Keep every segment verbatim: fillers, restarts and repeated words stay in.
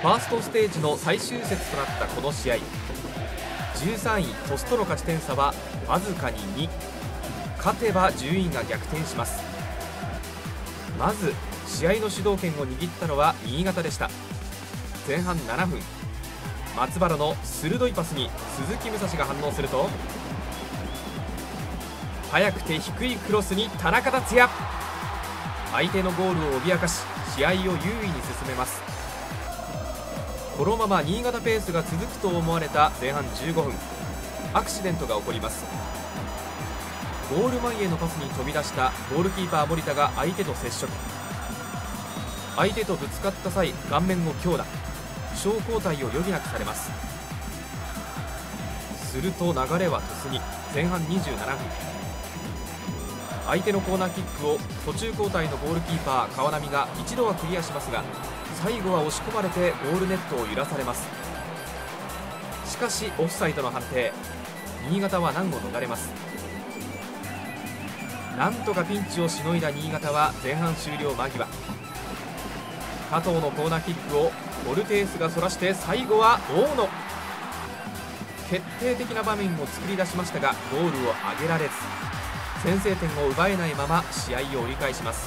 ファーストステージの最終節となったこの試合、じゅうさんい鳥栖との勝ち点差はわずかにに。勝てば順位が逆転します。まず試合の主導権を握ったのは新潟でした。前半ななふん、松原の鋭いパスに鈴木武蔵が反応すると、速くて低いクロスに田中達也、相手のゴールを脅かし試合を優位に進めます。このまま新潟ペースが続くと思われた前半じゅうごふん、アクシデントが起こります。ゴール前へのパスに飛び出したゴールキーパー森田が相手と接触、相手とぶつかった際顔面を強打、負傷交代を余儀なくされます。すると流れは鳥栖に。前半にじゅうななふん、相手のコーナーキックを途中交代のゴールキーパー川波が一度はクリアしますが、最後は押し込まれてゴールネットを揺らされます。しかしオフサイドの判定、新潟は難を逃れます。なんとかピンチをしのいだ新潟は前半終了間際、加藤のコーナーキックをオルテースがそらして最後は大野、決定的な場面を作り出しましたがゴールを挙げられず、先制点を奪えないまま試合を折り返します。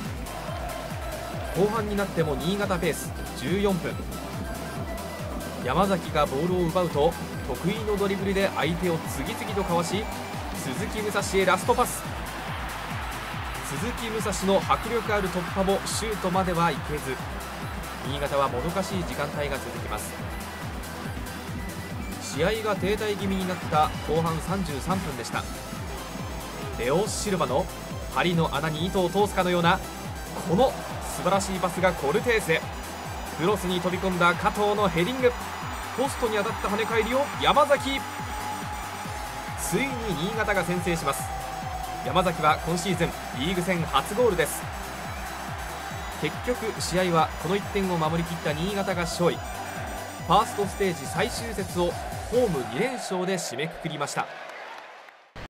後半になっても新潟ペース。じゅうよんぷん、山崎がボールを奪うと得意のドリブルで相手を次々とかわし、鈴木武蔵へラストパス、鈴木武蔵の迫力ある突破もシュートまではいけず、新潟はもどかしい時間帯が続きます。試合が停滞気味になった後半さんじゅうさんぷんでした。レオ・シルバの針の穴に糸を通すかのようなこの素晴らしいパスがコルテースへ、クロスに飛び込んだ加藤のヘディング、ポストに当たった跳ね返りを山崎、ついに新潟が先制します。山崎は今シーズンリーグ戦初ゴールです。結局試合はこのいってんを守りきった新潟が勝利、ファーストステージ最終節をホームに連勝で締めくくりました。